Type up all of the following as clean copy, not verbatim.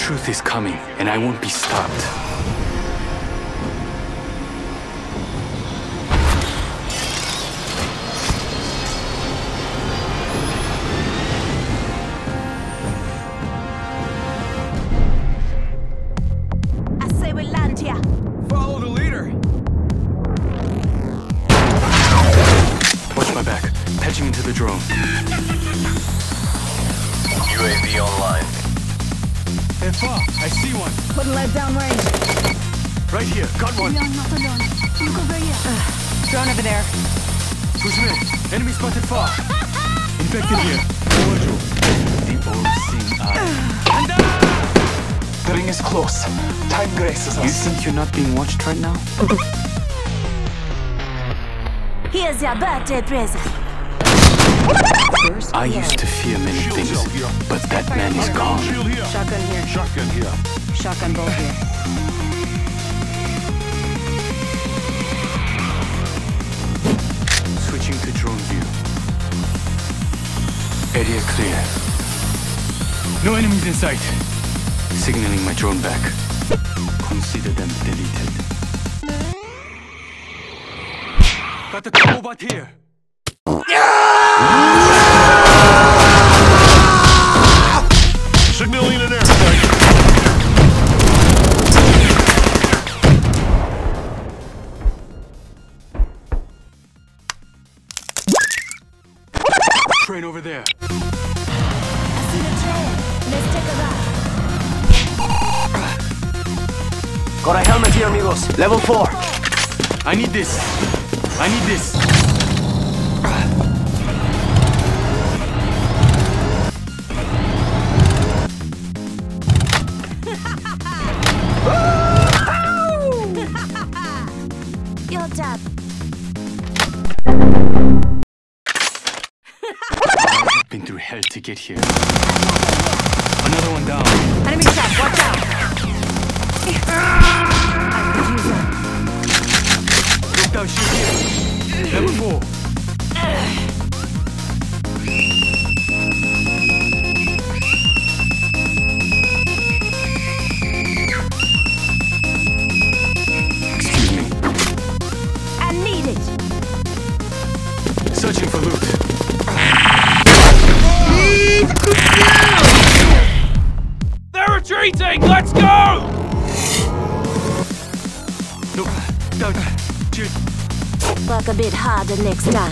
truth is coming, and I won't be stopped. I say we land here. Follow the leader. Watch my back. Patching into the drone. UAV online. They're far. I see one. Wouldn't let down range. Right here. Got one. Young, not alone. Look over here. Drone over there. 조심해. Enemy spotted far. Infected here. 도와줘. The all-seeing eye. 간다! The ring is close. Time graces us. You think you're not being watched right now? Here's your birthday present. I used to fear many things, but that man is gone. Shotgun here. Shotgun here. Shotgun bolt here. Switching to drone view. Area clear. No enemies in sight. Signaling my drone back. Consider them deleted. Got the turbo bot here. Signaling an airstrike. Train over there. I see the train. Let's take a ride. Got a helmet here, amigos. Level 4. I need this. I need this. Your dad. I've been through hell to get here. Another one down. Enemy shot. Watch out. I could use that. Look down, shield here. Level 4. Excuse me. I need it. Searching for loot. They're retreating! Let's go! Look, down. Shield. Work a bit harder next time.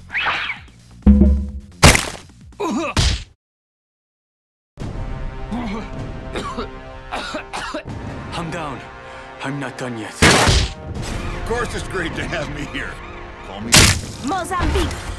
I'm down. I'm not done yet. Of course it's great to have me here. Call me. Mozambique.